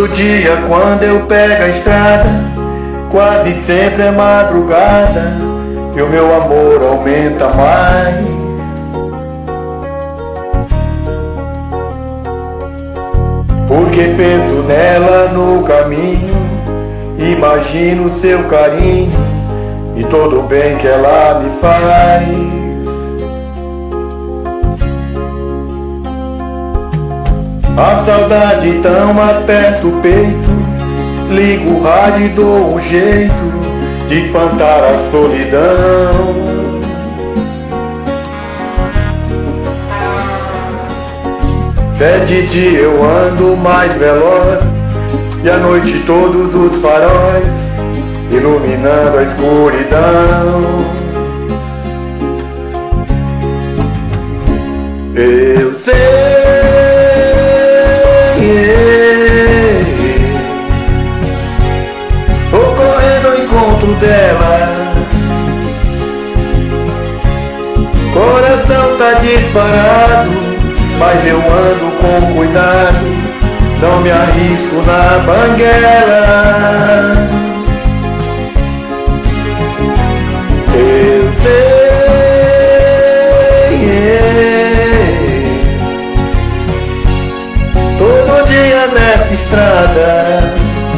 Todo dia quando eu pego a estrada, quase sempre é madrugada, e o meu amor aumenta mais. Porque penso nela no caminho, imagino seu carinho e todo o bem que ela me faz. A saudade então aperta o peito, ligo o rádio e dou um jeito de espantar a solidão. Sete dias eu ando mais veloz, e à noite todos os faróis iluminando a escuridão. Eu sei, tô correndo ao encontro dela, coração tá disparado, mas eu ando com cuidado, não me arrisco na banguela. Eu sei, todo dia nessa estrada,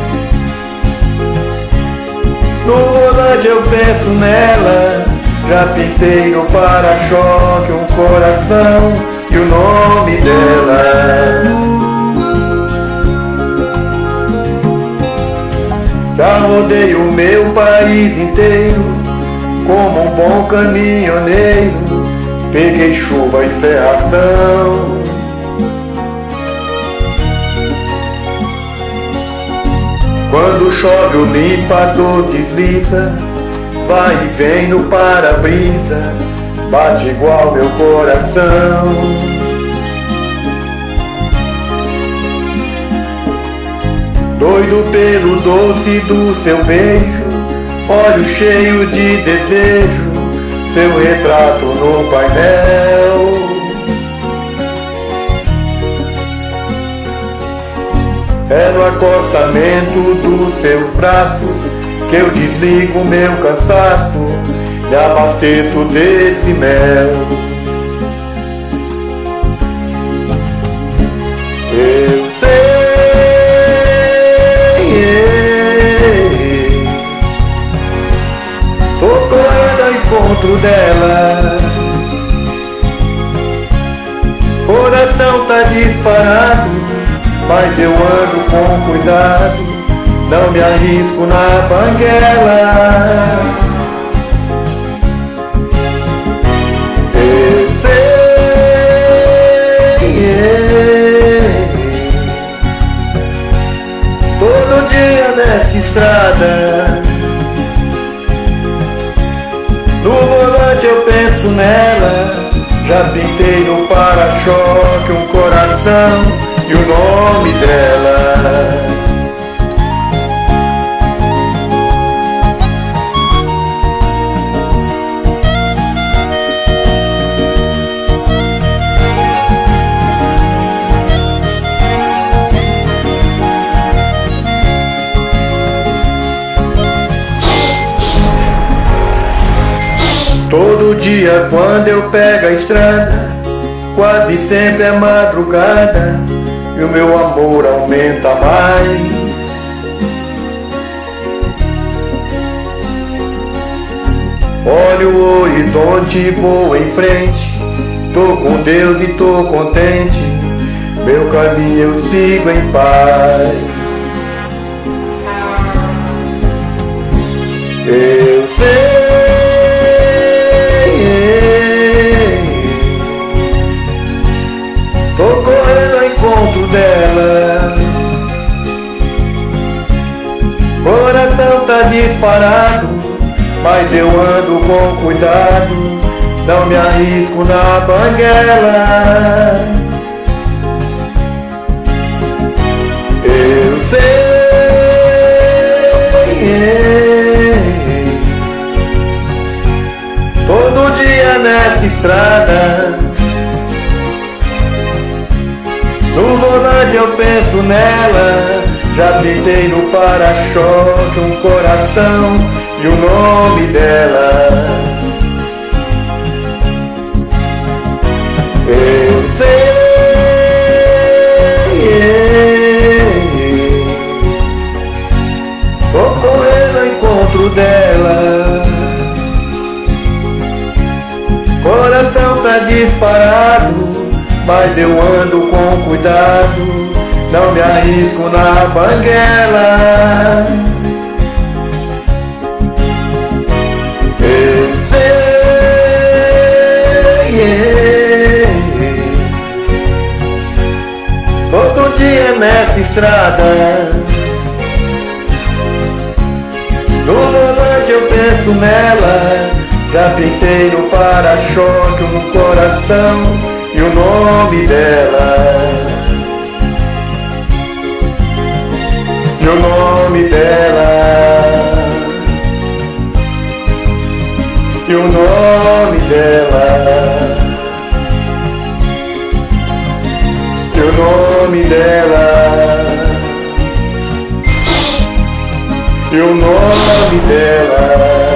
no volante eu penso nela, já pintei no para-choque um coração e o nome dela. Já rodei o meu país inteiro como um bom caminhoneiro, peguei chuva e serração. Quando chove o limpador desliza, vai e vem no para-brisa, bate igual meu coração. Doido pelo doce do seu beijo, olho cheio de desejo, seu retrato no painel. É no acostamento dos seus braços que eu desligo meu cansaço, me abasteço desse mel. Eu sei, tô correndo ao encontro dela, coração tá disparado, mas eu ando com cuidado, não me arrisco na banguela. Eu sei, todo dia nessa estrada, no volante eu penso nela, já pintei no para-choque um coração e o nome dela. Todo dia quando eu pego a estrada, quase sempre é madrugada, e o meu amor aumenta mais. Olho o horizonte e vou em frente, tô com Deus e tô contente, meu caminho eu sigo em paz. Eu sei, tô correndo ao encontro dela, coração tá disparado, mas eu ando com cuidado, não me arrisco na banguela. Eu sei, todo dia nessa estrada, no volante eu penso nela, Já pintei no para-choque um coração e o nome dela. Eu sei, tô correndo ao encontro dela. Coração tá disparado, mas eu ando com cuidado, não me arrisco na banguela. Eu sei, todo dia nessa estrada, no volante eu penso nela. Já pintei no para-choque um coração e o nome dela. E o nome dela. E o nome dela. E o nome dela. E o nome dela.